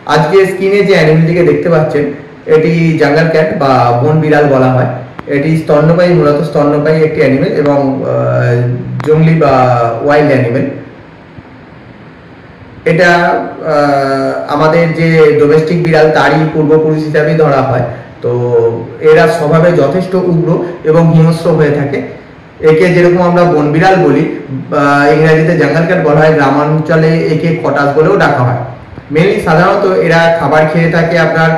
আজকে স্ক্রিনে যে অ্যানিমেলটিকে দেখতে পাচ্ছেন এটি জঙ্গল ক্যাট বা বন বিড়াল বলা হয়। এটি স্তন্যপায়ী, মূলত স্তন্যপায়ী একটি অ্যানিমেল এবং জংলি বা ওয়াইল্ড অ্যানিমেল। এটা আমাদের যে ডোমেস্টিক বিড়াল তারই পূর্বপুরুষ হিসাবেই ধরা হয়। তো এরা স্বভাবে যথেষ্ট উগ্র এবং হিংস্র হয়ে থাকে। একে যেরকম আমরা বন বিড়াল বলি, ইংরেজিতে জঙ্গল ক্যাট বলা হয়, গ্রামাঞ্চলে একে খটাস বলেও ডাকা হয়। মেনলি সাধারণত এরা খাবার খেয়ে থাকে আপনার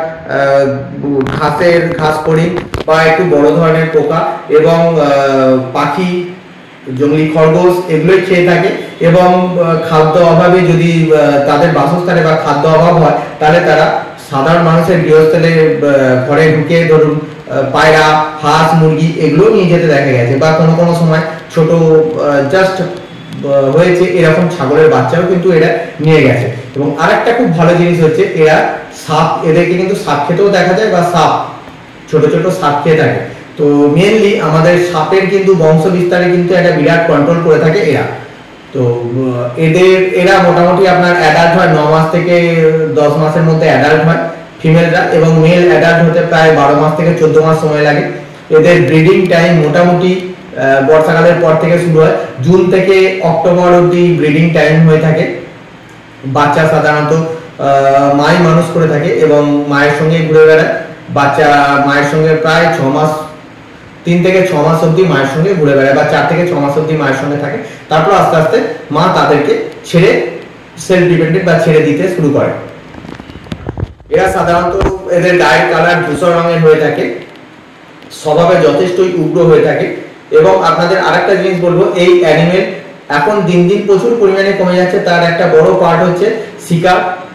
ঘাস করি বা একটু বড় ধরনের পোকা এবং পাখি, জংলি খরগোশ এগুলোই খেয়ে থাকে। এবং খাদ্য অভাবে যদি তাদের বাসস্থানে বা খাদ্য অভাব হয় তাহলে তারা সাধারণ মানুষের গৃহস্থলে ঘরে ঢুকে ধরুন পায়রা, হাঁস, মুরগি এগুলো নিয়ে যেতে দেখা গেছে, বা কোনো কোনো সময় ছোট জাস্ট হয়েছে এরকম ছাগলের বাচ্চাও কিন্তু এরা নিয়ে গেছে। এবং আরেকটা খুব ভালো জিনিস হচ্ছে এরা সাপ, এদেরকে কিন্তু সাপ খেতেও দেখা যায় বা সাপ ছোট ছোট সাপ খেয়ে থাকে। তো মেনলি আমাদের সাপের কিন্তু বংশ বিস্তারে কিন্তু একটা বিরাট কন্ট্রোল করে থাকে এরা। তো এরা মোটামুটি আপনার অ্যাডাল্ট হয় 9 মাস থেকে 10 মাসের মধ্যে অ্যাডাল্ট হয় ফিমেলরা, এবং মেল অ্যাডাল্ট হতে প্রায় 12 মাস থেকে 14 মাস সময় লাগে। এদের ব্রিডিং টাইম মোটামুটি বর্ষাকালের পর থেকে শুরু হয়, জুন থেকে অক্টোবর অবধি ব্রিডিং টাইম হয়ে থাকে। বাচ্চা সাধারণত মাই মানুষ করে থাকে এবং মায়ের সঙ্গে ঘুরে বেড়ায়। বাচ্চা মায়ের সঙ্গে প্রায় 6 মাস, 3 থেকে 6 মাস অবধি মায়ের সঙ্গে ঘুরে বেড়ায়, বা 4 থেকে 6 মাস অবধি মায়ের সঙ্গে থাকে। তারপর আস্তে আস্তে মা তাদেরকে ছেড়ে সেলফ ডিপেন্ডেন্ট বা ছেড়ে দিতে শুরু করে। এরা সাধারণত এদের গায়ের কালার ধূসর রঙের হয়ে থাকে, স্বভাবে যথেষ্টই উগ্র হয়ে থাকে। এবং আপনাদের আরেকটা জিনিস বলবো, এই অ্যানিমেল এখন দিন দিন প্রচুর পরিমাণে কমে যাচ্ছে। তার একটা বড় পার্ট হচ্ছে শিকার।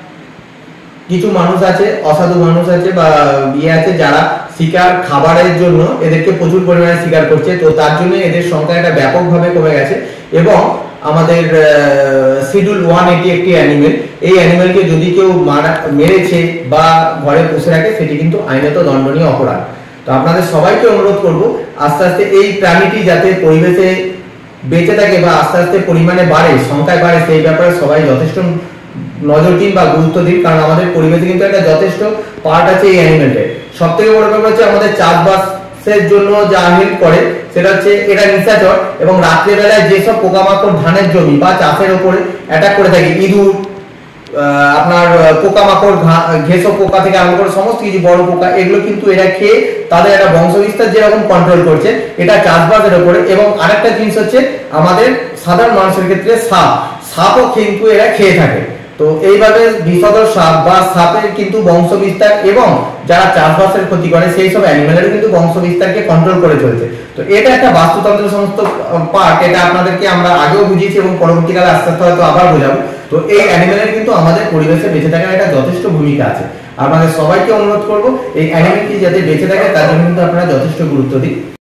কিছু মানুষ আছে, অসাধু মানুষ আছে বা আছে যারা শিকার খাবারের জন্য এদেরকে প্রচুর পরিমাণে শিকার করছে। তো তার জন্য এদের সংখ্যা একটা ব্যাপকভাবে কমে গেছে। এবং আমাদের শিডিউল 1 এটি একটি অ্যানিমেল। এই অ্যানিমেলকে যদি কেউ মেরেছে বা ঘরে পুষে রাখে সেটি কিন্তু আইনত দণ্ডনীয় অপরাধ। তো আপনাদের সবাইকে অনুরোধ করব আস্তে আস্তে এই প্রাণীটি যাতে পরিবেশে বেঁচে থাকে বা আস্তে আস্তে পরিমাণে বাড়ে, সংখ্যায় বাড়ে, সেই ব্যাপারে সবাই যথেষ্ট নজর দিন বা গুরুত্ব দিন। কারণ আমাদের পরিবেশে কিন্তু একটা যথেষ্ট পার্ট আছে এই অ্যানিমেলটার। সব থেকে বড় ব্যাপার হচ্ছে আমাদের চাষবাসের জন্য যা হেল্প করে সেটা হচ্ছে এরা নিশাচর। এবং রাত্রেবেলায় যেসব পোকামাকড় ধানের জমি বা চাষের উপরে অ্যাটাক করে থাকে, ইঁদুর, আপনার পোকামাকড়, ঘেঁষো পোকা থেকে আরম্ভ করে সমস্ত কিছু বড় পোকা, এগুলো কিন্তু এরা খেয়ে তাদের একটা বংশবিস্তার যেরকম কন্ট্রোল করছে, এটা চাষবাসের উপরে। এবং আরেকটা জিনিস হচ্ছে আমাদের সাধারণ মানুষের ক্ষেত্রে সাপও কিন্তু এরা খেয়ে থাকে। তো এইভাবে বিষধর সাপ বা সাপের কিন্তু বংশবিস্তার এবং যারা চাষবাসের ক্ষতি করে সেই সব অ্যানিমেলের কিন্তু বংশবিস্তারকে কন্ট্রোল করে চলছে। তো এটা একটা বাস্তুতন্ত্রের সমস্ত পার্ট, এটা আপনাদেরকে আমরা আগেও বুঝিয়েছি এবং পরবর্তীকালে আস্তে আস্তে হয়তো আবার বোঝাবো। তো এই অ্যানিমেলের কিন্তু আমাদের পরিবেশে বেঁচে থাকার একটা যথেষ্ট ভূমিকা আছে। আপনাদের সবাইকে অনুরোধ করবো এই অ্যানিমেলটি যাতে বেঁচে থাকে তার জন্য কিন্তু আপনারা যথেষ্ট গুরুত্ব দিন।